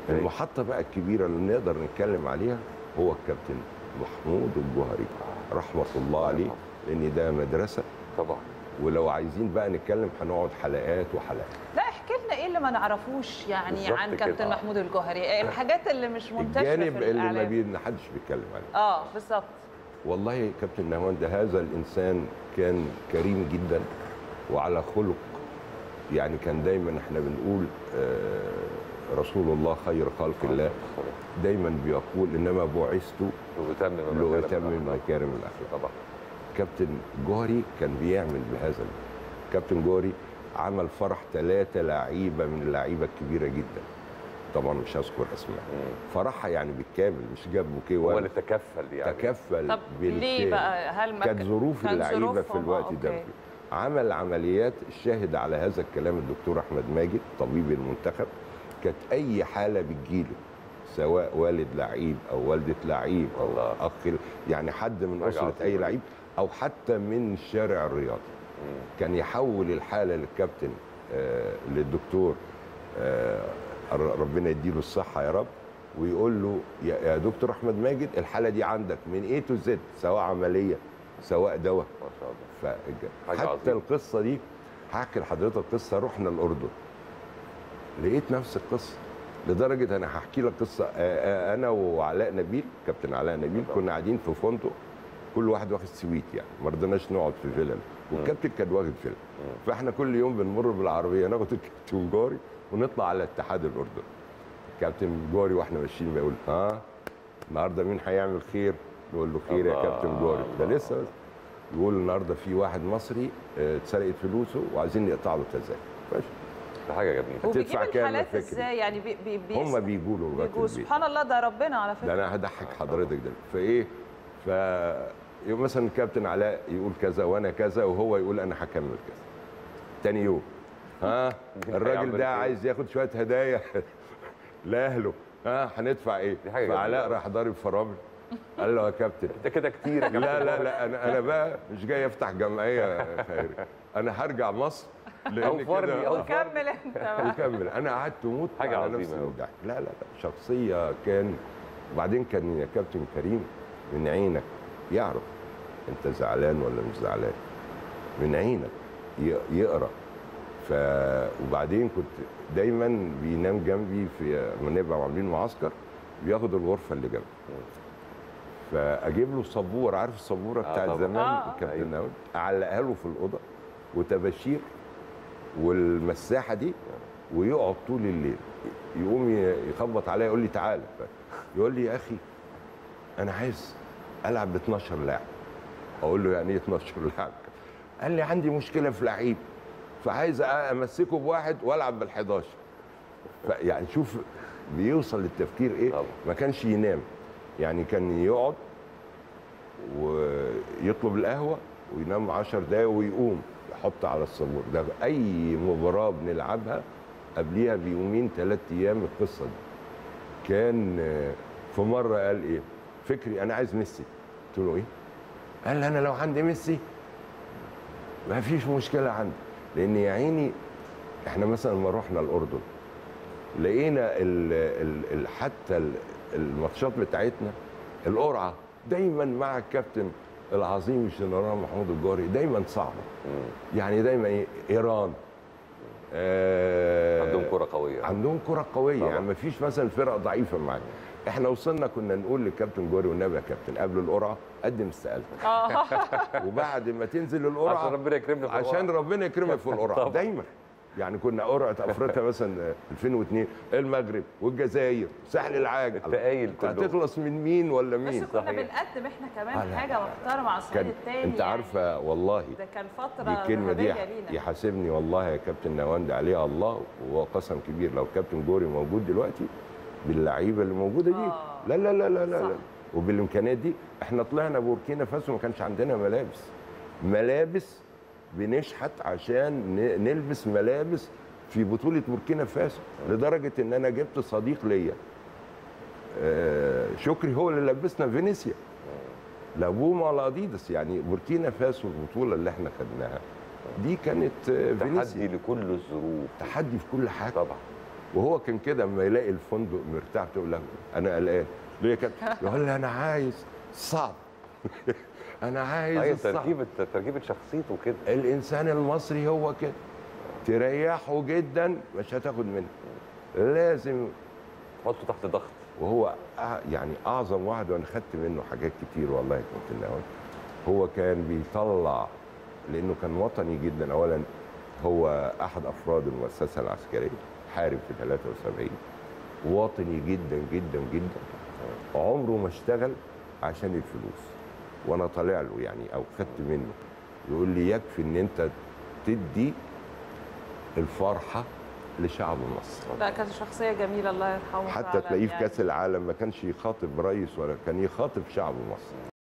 المحطه بقى الكبيره اللي نقدر نتكلم عليها هو الكابتن محمود الجوهري رحمه الله عليه، لان ده مدرسه طبعا. ولو عايزين بقى نتكلم هنقعد حلقات وحلقات. لا احكي لنا ايه اللي ما نعرفوش يعني عن كابتن محمود الجوهري، الحاجات اللي مش منتشره في الجانب الاعلام اللي ما حدش بيتكلم عليه. بالظبط. والله كابتن نهاوند هذا الانسان كان كريم جدا وعلى خلق، يعني كان دايما احنا بنقول رسول الله خير خلق الله، دايما بيقول انما بعثت لأتمم مكارم الاخلاق. طبعا كابتن جوهري كان بيعمل بهذا. كابتن جوهري عمل فرح 3 لعيبه من اللعيبه الكبيره جدا، طبعا مش هذكر اسماء، فرحها يعني بالكامل، مش جاب بوكيه هو اللي تكفل يعني. تكفل. طب ليه بقى؟ هل كانت ظروف اللعيبه في الوقت ده. عمل عمليات، الشاهد على هذا الكلام الدكتور احمد ماجد طبيب المنتخب، كانت اي حاله بتجيله سواء والد لعيب او والده لعيب او اخ، يعني حد من اسره اي لعيب او حتى من الشارع الرياضي، كان يحول الحاله للكابتن للدكتور ربنا يديله الصحه يا رب، ويقول له يا دكتور احمد ماجد الحاله دي عندك من ايه تو زد، سواء عمليه سواء دواء. ما شاء الله. حتى عظيم. القصه دي هحكي لحضرتك قصه. رحنا الاردن لقيت نفس القصه، لدرجه انا هحكي لك قصه. انا وعلاء نبيل، كابتن علاء نبيل، كنا قاعدين في فندق، كل واحد واخد سويت، يعني ما رضيناش نقعد في فيلل، والكابتن كان واخد فيلل. فاحنا كل يوم بنمر بالعربيه ناخد الكابتن جوري ونطلع على اتحاد الاردن. الكابتن جوري واحنا ماشيين بيقول النهارده مين هيعمل خير؟ نقول له خير يا كابتن جوري، ده لسه بس. يقول النهارده في واحد مصري اتسرقت فلوسه وعايزين نقطع له تذاكر. ماشي، ده حاجه جميله. وبيجيب الحالات ازاي يعني؟ هم بيجوا له لغايه البيت. سبحان الله، ده ربنا على فكره. ده انا هضحك حضرتك ده. فايه يوم مثلا الكابتن علاء يقول كذا وانا كذا، وهو يقول انا هكمل كذا. تاني يوم الراجل ده عايز ياخد شويه هدايا لاهله، هندفع ايه؟ فعلاء راح ضارب فرامل، قال له يا كابتن انت كده كتير يا كابتن. لا انا بقى مش جاي افتح جمعيه خيريه، انا هرجع مصر لان كده وكمل انت وكمل. انا قعدت اموت حاجه على نفسي من الضحك. لا شخصيه كان. وبعدين كان يا كابتن كريم من عينك يعرف انت زعلان ولا مش زعلان، من عينك يقرا. وبعدين كنت دايما بينام جنبي في لما نبقى عاملين معسكر، بياخد الغرفه اللي جنبي، فاجيب له سبوره، عارف السبوره بتاعت زمان الكابتن ناوي، اعلقها له في الاوضه وتباشير والمساحه دي، ويقعد طول الليل. يقوم يخبط عليا يقول لي تعالى، يقول لي يا اخي انا عايز العب ب 12 لاعب. اقول له يعني ايه 12 لاعب؟ قال لي عندي مشكله في لعيب، فعايز امسكه بواحد والعب بال11. يعني شوف بيوصل للتفكير ايه. ما كانش ينام، يعني كان يقعد ويطلب القهوه وينام 10 دقايق ويقوم يحط على الصبور. ده اي مباراه بنلعبها قبليها بيومين 3 ايام القصه دي. كان في مره قال ايه فكري انا عايز ميسي. قلت له ايه؟ قال انا لو عندي ميسي ما فيش مشكله عندي، لان يا عيني احنا مثلا لما رحنا الاردن لقينا حتى الماتشات بتاعتنا القرعه دايما مع الكابتن العظيم الجنرال محمود الجوهري دايما صعبه. يعني دايما ايه؟ ايران عندهم كره قويه، عندهم كره قويه، يعني ما فيش مثلا فرق ضعيفه معانا. احنا وصلنا كنا نقول للكابتن جوهري والنبي يا كابتن قبل القرعه قدم استقالتك وبعد ما تنزل القرعه عشان ربنا يكرمنا في القرعه، عشان ربنا يكرمك في القرعه دايما. يعني كنا قرعه افريقيا مثلا 2002 المغرب والجزائر ساحل العاج، التقايل هتخلص من مين ولا مين؟ بس كنا بنقدم احنا كمان حاجه محترمه على الصعيد الثاني. انت عارفه والله ده كان فتره الكلمه دي لينا. يحاسبني والله يا كابتن نواند عليها الله، وهو قسم كبير. لو كابتن جوري موجود دلوقتي باللعيبه اللي موجوده دي لا لا لا لا لا وبالامكانيات دي، احنا طلعنا بوركينا فاسو ما كانش عندنا ملابس بنشحت عشان نلبس ملابس في بطوله بوركينا فاسو، لدرجه ان انا جبت صديق ليا شكري هو اللي لبسنا فينيسيا، لا بوما ولا اديداس. يعني بوركينا فاسو البطوله اللي احنا خدناها دي كانت فينيسيا. تحدي لكل الظروف، تحدي في كل حاجه طبعا. وهو كان كده اما يلاقي الفندق مرتاح تقول له انا قلقان ليه كده؟ يقول لي انا عايز صعب انا عايز ايوه الصعب. تركيبه شخصيته كده. الانسان المصري هو كده، تريحه جدا مش هتاخد منه، لازم تحطه تحت ضغط. وهو يعني اعظم واحد، وانا خدت منه حاجات كتير والله. كنت النهارده هو كان بيطلع، لانه كان وطني جدا. اولا هو احد افراد المؤسسه العسكريه، حارب في 73، وطني جدا جدا جدا، عمره ما اشتغل عشان الفلوس. وانا طالع له يعني او خدت منه يقول لي يكفي ان انت تدي الفرحه لشعب مصر. لا كانت شخصيه جميله الله يرحمه. حتى تلاقيه في كاس العالم ما كانش يخاطب رئيس ولا كان يخاطب شعب مصر.